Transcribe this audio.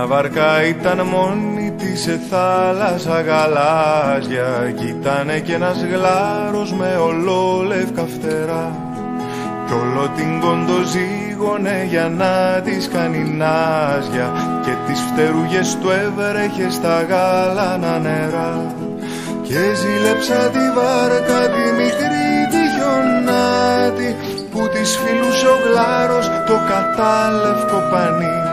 βάρκα ήταν μόνη της σε θάλασσα γαλάζια κι ήτανε κι ένας γλάρος με ολόλευκα φτερά κι όλο την κοντοζήγωνε για να της κάνει νάζια και τις φτερούγες του έβρεχε στα γάλανα νερά και ζήλεψα τη βάρκα τη μικρή τη χιονάτη που της φιλούσε ο γλάρος το κατάλευκο πανί